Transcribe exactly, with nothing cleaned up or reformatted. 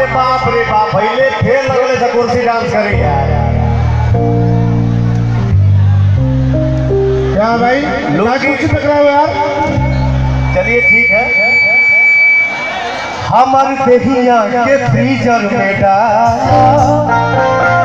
बाप रे बाप पहले खेल लगले से कुर्सी डांस करी यार। क्या भाई लोग कुर्सी पकड़ा हुआ यार। चलिए ठीक है। हमर देहिया के फ्रीजर में डाल